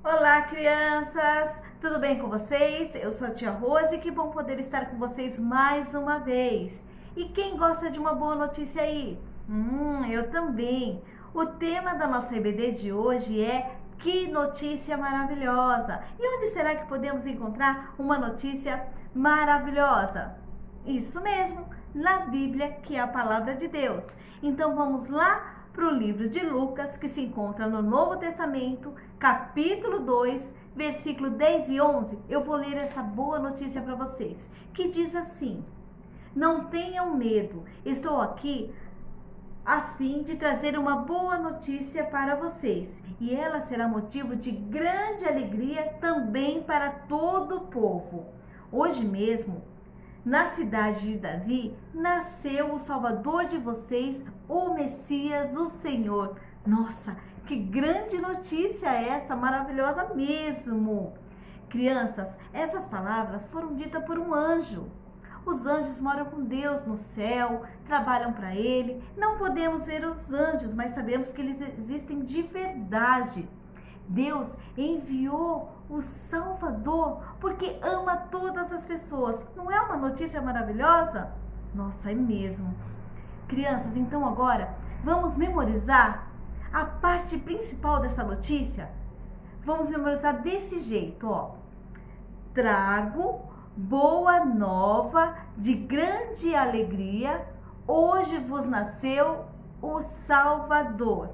Olá, crianças! Tudo bem com vocês? Eu sou a tia Rose e que bom poder estar com vocês mais uma vez. E quem gosta de uma boa notícia aí? Eu também! O tema da nossa EBD de hoje é Que Notícia Maravilhosa! E onde será que podemos encontrar uma notícia maravilhosa? Isso mesmo, na Bíblia, que é a palavra de Deus. Então vamos lá para o livro de Lucas, que se encontra no Novo Testamento, capítulo 2, versículo 10 e 11. Eu vou ler essa boa notícia para vocês, que diz assim: Não tenham medo, estou aqui a fim de trazer uma boa notícia para vocês, e ela será motivo de grande alegria também para todo o povo. Hoje mesmo, na cidade de Davi, nasceu o Salvador de vocês, o Messias, o Senhor. Nossa, que grande notícia essa, maravilhosa mesmo! Crianças, essas palavras foram ditas por um anjo. Os anjos moram com Deus no céu, trabalham para Ele. Não podemos ver os anjos, mas sabemos que eles existem de verdade. Deus enviou o Salvador porque ama todas as pessoas. Não é uma notícia maravilhosa? Nossa, é mesmo. Crianças, então agora vamos memorizar a parte principal dessa notícia. Vamos memorizar desse jeito, ó. Trago boa nova de grande alegria. Hoje vos nasceu o Salvador.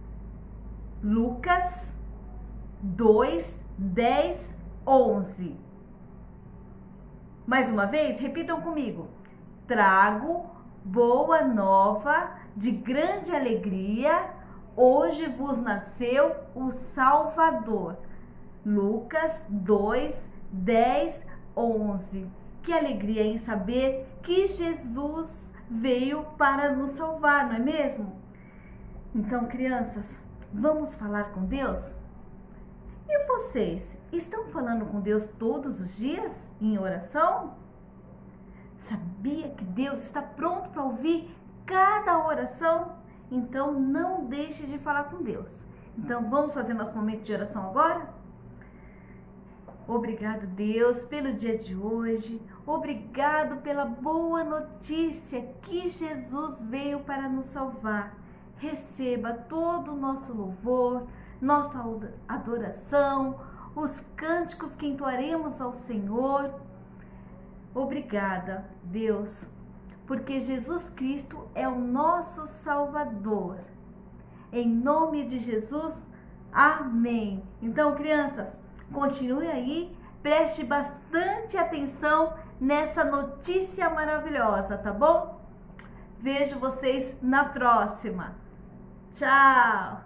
Lucas 2, 10, 11. Mais uma vez, repitam comigo. Trago boa nova de grande alegria. Hoje vos nasceu o Salvador. Lucas 2, 10, 11. Que alegria em saber que Jesus veio para nos salvar, não é mesmo? Então, crianças, vamos falar com Deus? E vocês, estão falando com Deus todos os dias em oração? Sabia que Deus está pronto para ouvir cada oração? Então não deixe de falar com Deus. Então vamos fazer nosso momento de oração agora? Obrigado, Deus, pelo dia de hoje. Obrigado pela boa notícia que Jesus veio para nos salvar. Receba todo o nosso louvor, nossa adoração, os cânticos que entoaremos ao Senhor. Obrigada, Deus, porque Jesus Cristo é o nosso Salvador. Em nome de Jesus, amém. Então, crianças, continue aí, preste bastante atenção nessa notícia maravilhosa, tá bom? Vejo vocês na próxima. Tchau!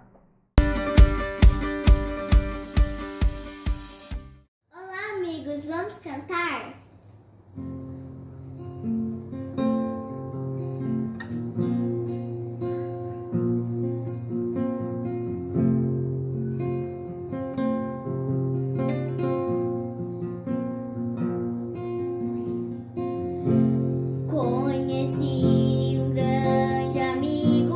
Olá, amigos, vamos cantar? Conheci um grande amigo,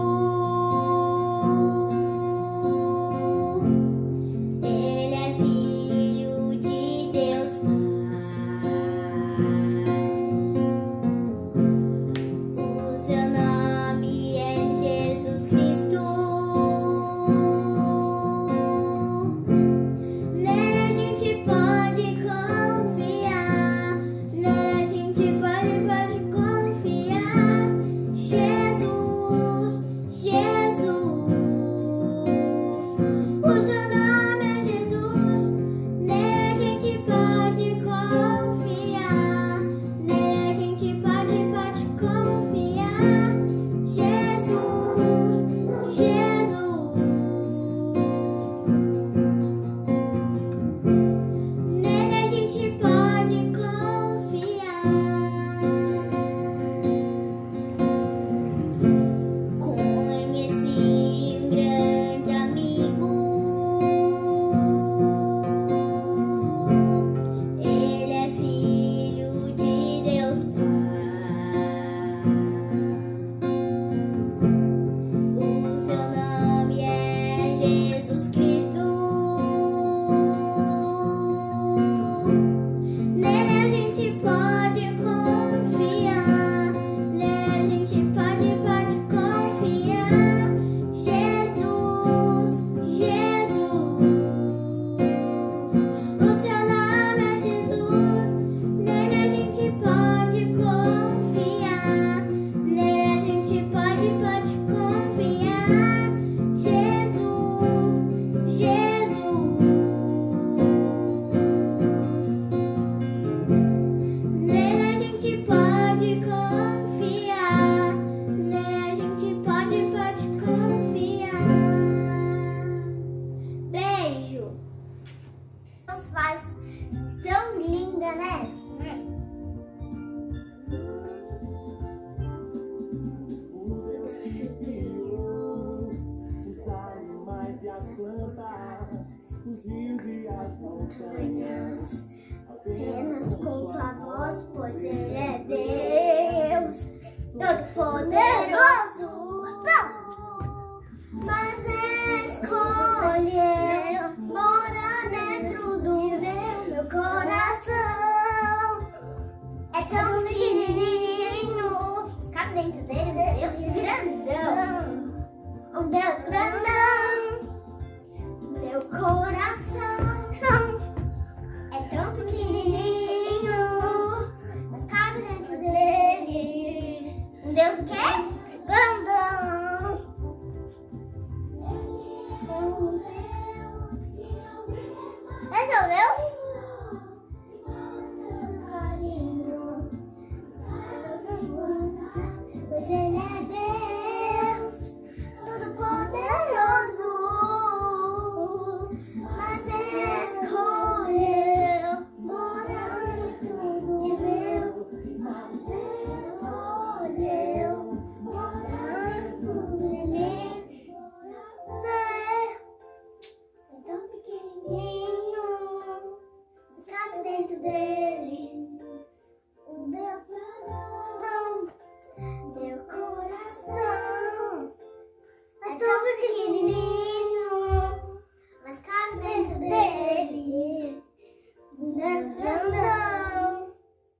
ele é filho de Deus Pai. os rios e as montanhas, apenas com sua voz, pois Ele é Deus, Todo-Poderoso. Mas escolheu morar dentro do meu coração. É tão pequenininho, mas cabe dentro dele um Deus grandão. Um Deus grandão. Meu coração é tão pequenininho, mas cabe dentro dele um Deus o quê? Grandão. Esse é o Deus? Pois Ele é Deus, Todo-Poderoso. Mas escolheu morar dentro de meu. Mas escolheu morar dentro de mim. É tão pequenininho, mas cabe dentro dele um Deus grandão. Meu coração é tão pequenininho, mas cabe dentro dele um Deus grandão.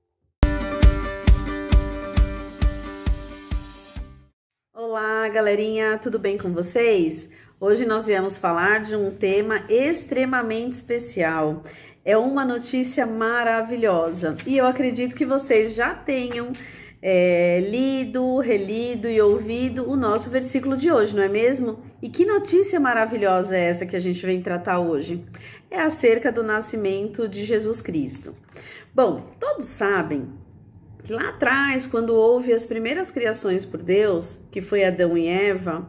Olá, galerinha, tudo bem com vocês? Hoje nós viemos falar de um tema extremamente especial. É uma notícia maravilhosa e eu acredito que vocês já tenham lido, relido e ouvido o nosso versículo de hoje, não é mesmo? E que notícia maravilhosa é essa que a gente vem tratar hoje? É acerca do nascimento de Jesus Cristo. Bom, todos sabem que lá atrás, quando houve as primeiras criações por Deus, que foi Adão e Eva,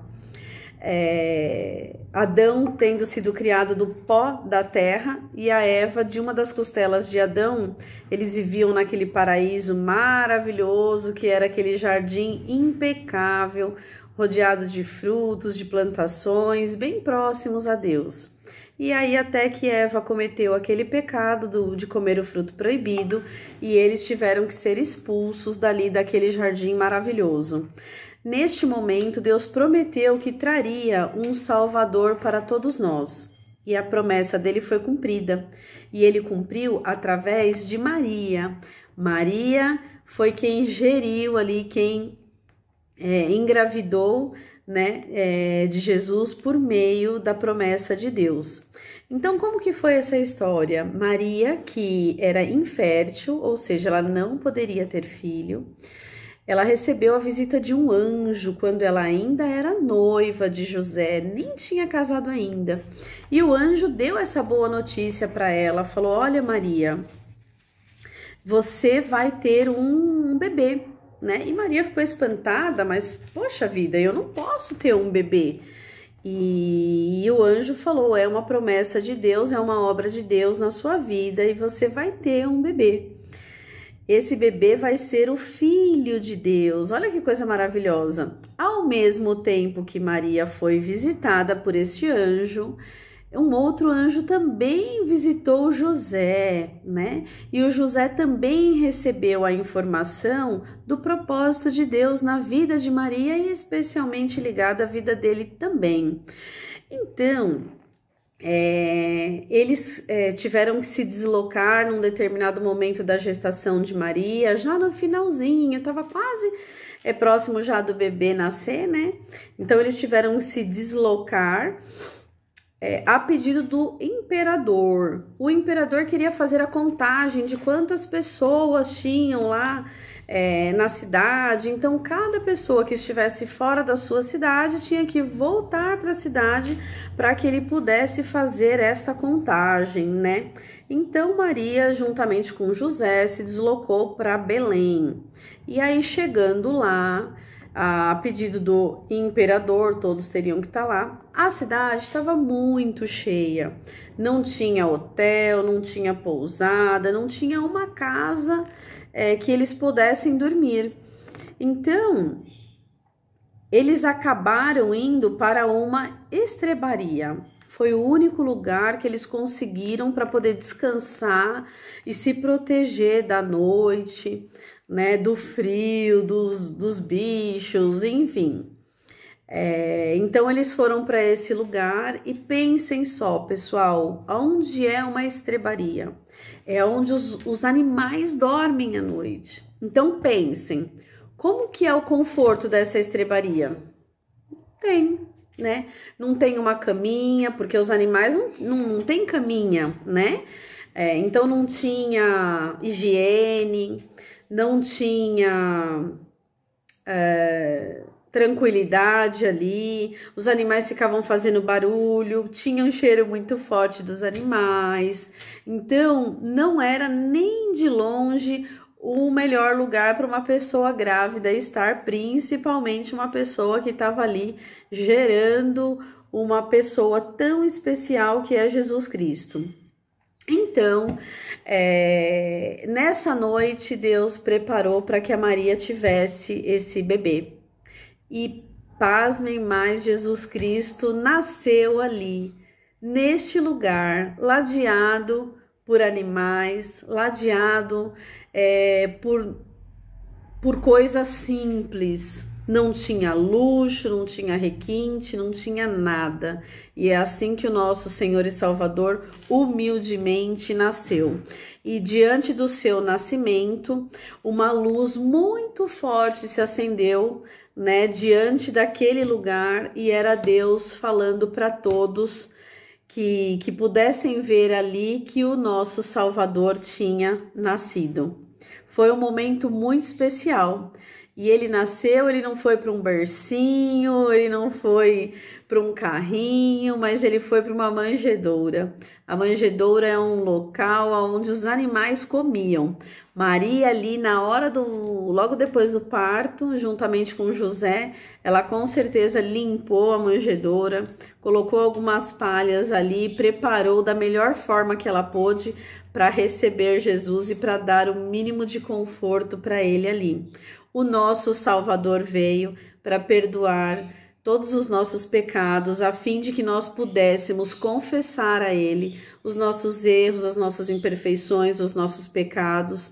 Adão tendo sido criado do pó da terra e a Eva de uma das costelas de Adão, eles viviam naquele paraíso maravilhoso que era aquele jardim impecável, rodeado de frutos, de plantações, bem próximos a Deus. E aí até que Eva cometeu aquele pecado de comer o fruto proibido e eles tiveram que ser expulsos dali daquele jardim maravilhoso. Neste momento, Deus prometeu que traria um Salvador para todos nós. E a promessa dele foi cumprida. E ele cumpriu através de Maria. Maria foi quem geriu ali, quem engravidou, né, de Jesus por meio da promessa de Deus. Então, como que foi essa história? Maria, que era infértil, ou seja, ela não poderia ter filho, ela recebeu a visita de um anjo quando ela ainda era noiva de José, nem tinha casado ainda. E o anjo deu essa boa notícia para ela, falou: olha, Maria, você vai ter um bebê, né? E Maria ficou espantada, mas poxa vida, eu não posso ter um bebê. E o anjo falou: é uma promessa de Deus, é uma obra de Deus na sua vida e você vai ter um bebê. Esse bebê vai ser o Filho de Deus. Olha que coisa maravilhosa. Ao mesmo tempo que Maria foi visitada por este anjo, um outro anjo também visitou José, né? E o José também recebeu a informação do propósito de Deus na vida de Maria e especialmente ligada à vida dele também. Então, eles tiveram que se deslocar num determinado momento da gestação de Maria, já no finalzinho, estava quase próximo já do bebê nascer, né? Então eles tiveram que se deslocar a pedido do imperador. O imperador queria fazer a contagem de quantas pessoas tinham lá na cidade, então cada pessoa que estivesse fora da sua cidade tinha que voltar para a cidade para que ele pudesse fazer esta contagem, né? Então Maria, juntamente com José, se deslocou para Belém. E aí, chegando lá, a pedido do imperador, todos teriam que estar lá, a cidade estava muito cheia. Não tinha hotel, não tinha pousada, não tinha uma casa que eles pudessem dormir. Então, eles acabaram indo para uma estrebaria. Foi o único lugar que eles conseguiram para poder descansar e se proteger da noite, né, do frio, dos bichos, enfim. Então eles foram para esse lugar e pensem só, pessoal, onde é uma estrebaria? É onde os animais dormem à noite. Então pensem, como que é o conforto dessa estrebaria? Tem, né? Não tem uma caminha, porque os animais não tem caminha, né? Então não tinha higiene, não tinha tranquilidade ali, os animais ficavam fazendo barulho, tinha um cheiro muito forte dos animais, então não era nem de longe o melhor lugar para uma pessoa grávida estar, principalmente uma pessoa que estava ali gerando uma pessoa tão especial que é Jesus Cristo. Então, nessa noite, Deus preparou para que a Maria tivesse esse bebê. E, pasmem mais, Jesus Cristo nasceu ali, neste lugar, ladeado por animais, ladeado por coisas simples. Não tinha luxo, não tinha requinte, não tinha nada. E é assim que o nosso Senhor e Salvador humildemente nasceu. E diante do seu nascimento, uma luz muito forte se acendeu, né, diante daquele lugar, e era Deus falando para todos que pudessem ver ali que o nosso Salvador tinha nascido. Foi um momento muito especial. E ele nasceu, ele não foi para um bercinho, ele não foi para um carrinho, mas ele foi para uma manjedoura. A manjedoura é um local onde os animais comiam. Maria ali na hora logo depois do parto, juntamente com José, ela com certeza limpou a manjedoura, colocou algumas palhas ali, preparou da melhor forma que ela pôde para receber Jesus e para dar o mínimo de conforto para ele ali. O nosso Salvador veio para perdoar todos os nossos pecados, a fim de que nós pudéssemos confessar a Ele os nossos erros, as nossas imperfeições, os nossos pecados,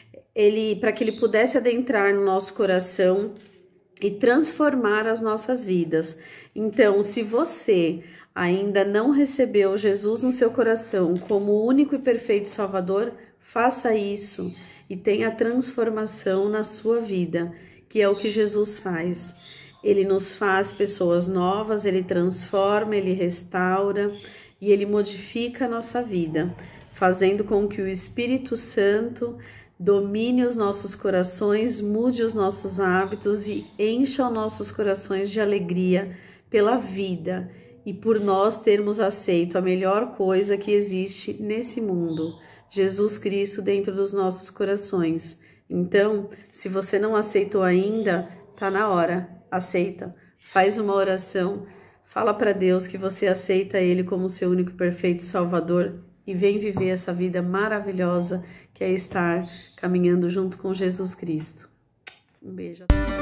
para que Ele pudesse adentrar no nosso coração e transformar as nossas vidas. Então, se você ainda não recebeu Jesus no seu coração como o único e perfeito Salvador, faça isso e tenha transformação na sua vida, que é o que Jesus faz. Ele nos faz pessoas novas, Ele transforma, Ele restaura e Ele modifica a nossa vida, fazendo com que o Espírito Santo domine os nossos corações, mude os nossos hábitos e encha os nossos corações de alegria pela vida e por nós termos aceito a melhor coisa que existe nesse mundo, Jesus Cristo dentro dos nossos corações. Então, se você não aceitou ainda, tá na hora, aceita, faz uma oração, fala para Deus que você aceita Ele como seu único e perfeito Salvador e vem viver essa vida maravilhosa que é estar caminhando junto com Jesus Cristo. Um beijo.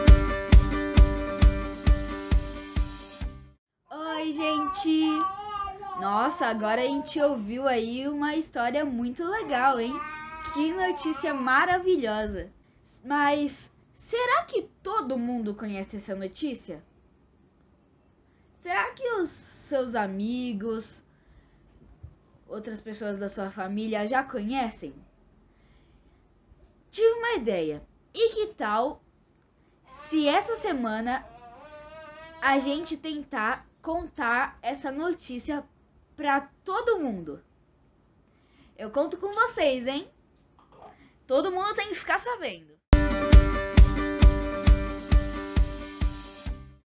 Oi, gente! Nossa, agora a gente ouviu aí uma história muito legal, hein? Que notícia maravilhosa! Mas será que todo mundo conhece essa notícia? Será que os seus amigos, outras pessoas da sua família já conhecem? Tive uma ideia. E que tal se essa semana a gente tentar contar essa notícia para todo mundo? Eu conto com vocês, hein? Todo mundo tem que ficar sabendo.